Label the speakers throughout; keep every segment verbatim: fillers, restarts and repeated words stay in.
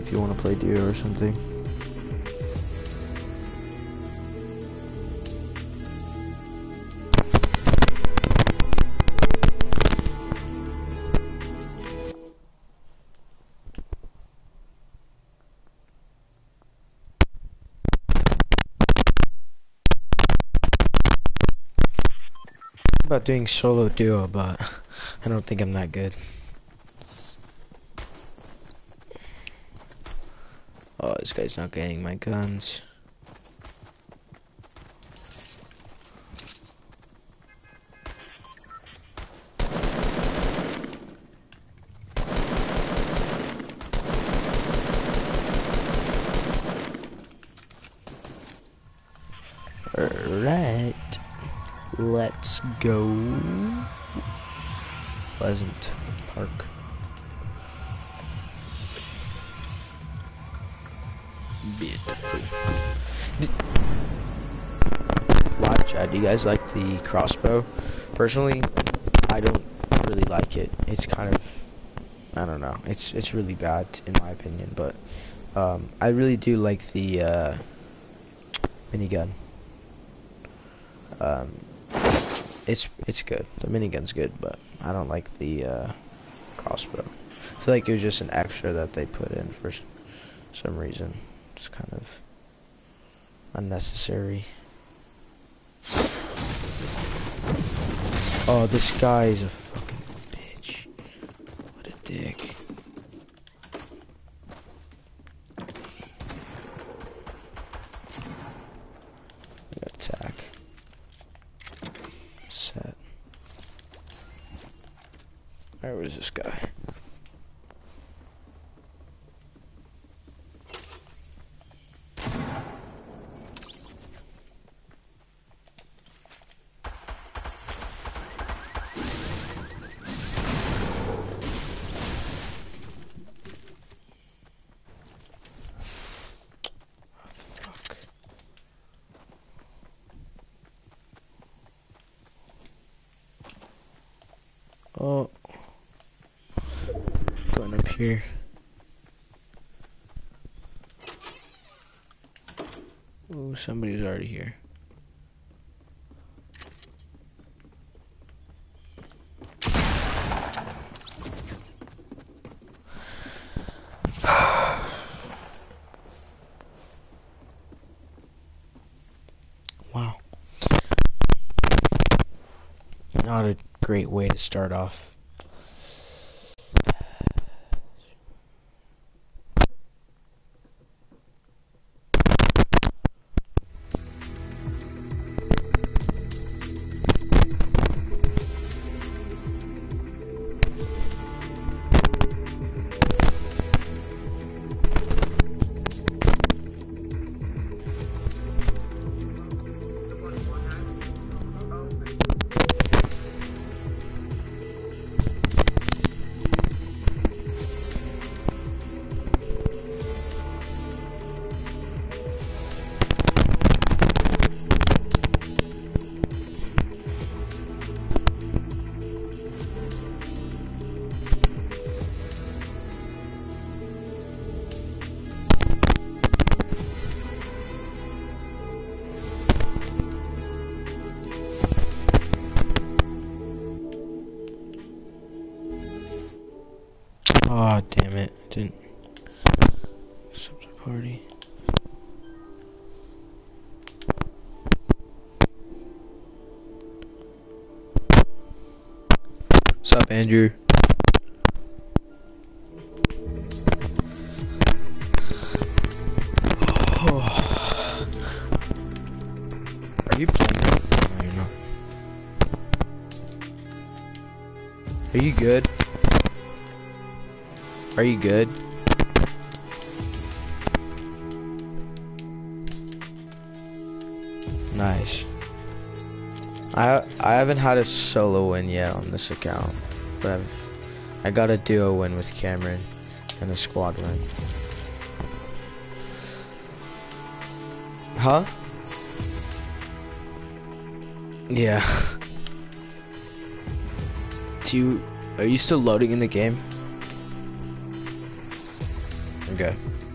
Speaker 1: if you want to play duo or something. About doing solo duo, but I don't think I'm that good. Oh, this guy's not getting my guns. Alright. Let's go. Pleasant Park. Beautiful. Live chat, do you guys like the crossbow? Personally, I don't really like it. It's kind of, I don't know. It's it's really bad in my opinion, but um, I really do like the uh, minigun. Um, it's it's good. The minigun's good, but I don't like the uh, crossbow. I feel like it was just an extra that they put in for some reason. It's kind of unnecessary. Oh, this guy is a fucking bitch. What a dick. Attack. Set. Where was this guy? Oh, going up here. Oh, somebody's already here. Wow. Not a great way to start off. Oh, damn it. Didn't stop the party. What's up, Andrew? Oh. Are you playing? No, you're not. Are you good? Are you good? Nice. I I haven't had a solo win yet on this account, but I've I got a duo win with Cameron and a squad win. Huh? Yeah. Do you are you still loading in the game? Okay.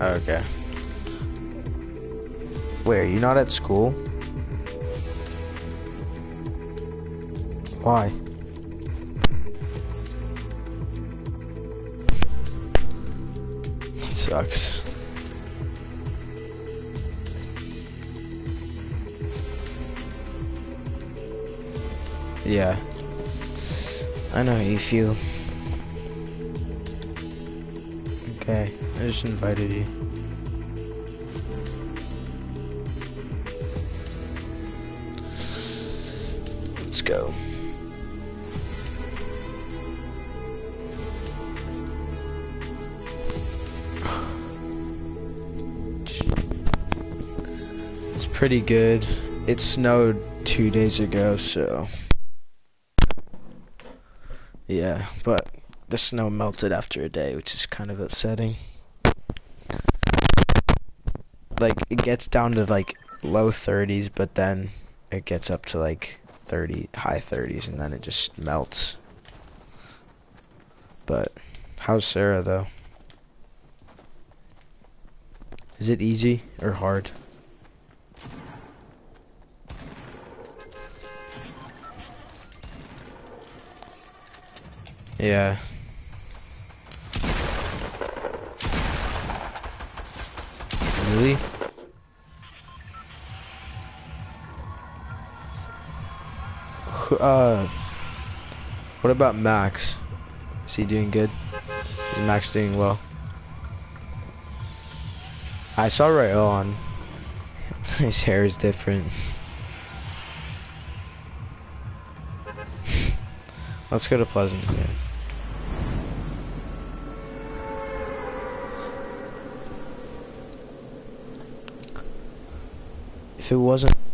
Speaker 1: Okay. Wait, are you not at school? Why? It sucks. Yeah. I know how you feel. Okay, I just invited you. Let's go. It's pretty good. It snowed two days ago, so yeah, but the snow melted after a day, which is kind of upsetting. Like, it gets down to like low thirties, but then it gets up to like thirty, high thirties, and then it just melts. But how's Sarah though? Is it easy or hard? Yeah. Really? Uh, what about Max? Is he doing good? Is Max doing well? I saw Rayon. His hair is different. Let's go to Pleasant. Yeah. If it wasn't